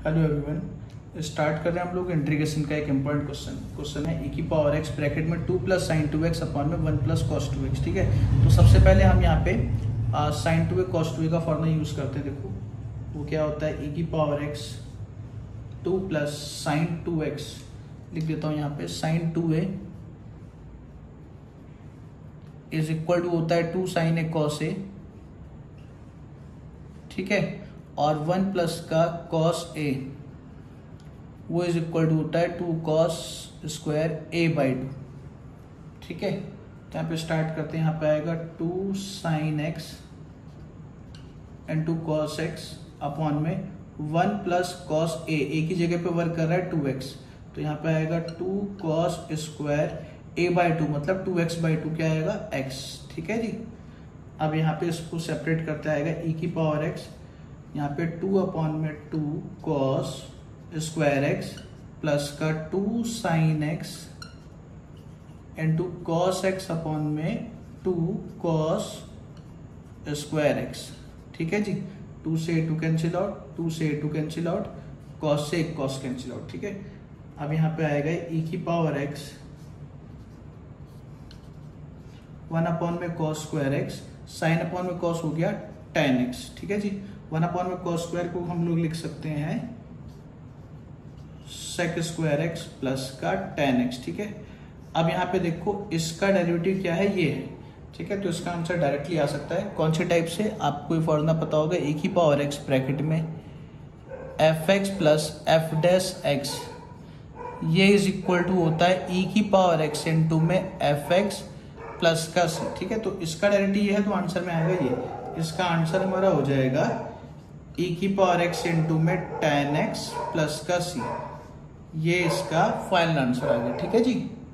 Hello everyone, start कर रहे हैं हम लोग इंटीग्रेशन का एक इम्पोर्टेंट क्वेश्चन है e की पावर x ब्रैकेट में 2 प्लस साइन 2x अपॉन में 1 प्लस कॉस 2x। ठीक है, तो सबसे पहले हम यहाँ पे साइन 2a कॉस 2a का फॉर्मूला यूज करते हैं। देखो वो क्या होता है, e की power x 2 plus sign 2x, लिख देता हूँ यहाँ पे sign 2a is equal to होता है 2 साइन ए कॉस ए। ठीक है, और 1 प्लस का कॉस ए वो इज इक्वल टू होता है 2 कॉस स्क्वायर ए बाई 2। ठीक है, तो यहाँ पे स्टार्ट करते हैं। यहाँ पे आएगा 2 sine x and 2 cos x upon में 1 प्लस कॉस ए की जगह पे वर्क कर रहा है 2x, तो यहाँ पे आएगा 2 कॉस स्क्वायर ए बाई 2 मतलब 2x बाई 2 क्या आएगा x। ठीक है जी, अब यहाँ पे इसको सेपरेट करते आएगा e की पावर x, यहाँ पे 2 अपॉन में 2 कॉस स्क्वायर एक्स प्लस का 2 sine x and 2 cos x upon में 2 कॉस स्क्वायर एक्स। ठीक है जी, 2 से 2 कैंसिल आउट, 2 से 2 कैंसिल आउट, कॉस से कॉस कैंसिल आउट। ठीक है, अब यहाँ पे आएगा e की पावर x 1 अपॉन में cos square x, sine upon में कॉस हो गया tan x। ठीक है जी, 1 अपॉन में कॉस स्क्वायर को हम लोग लिख सकते हैं सेक स्क्वायर एक्स प्लस का tan x। ठीक है, अब यहाँ पे देखो इसका डेरिवेटिव क्या है, ये है। ठीक है, तो इसका आंसर डायरेक्टली आ सकता है। कौन से टाइप से, आपको ये फॉर्मूला पता होगा, e की पावर x ब्रैकेट में f x plus f dash x, ये इज इक्वल टू होता है e की पावर x इंटू में एफ एक्स प्लस का c। ठीक है, तो इसका डेरिवेटिव ये है, तो आंसर में आएगा ये। इसका आंसर हमारा हो जाएगा e की पावर x इंटू में tan x प्लस का c। ये इसका फाइनल आंसर आ गया। ठीक है जी।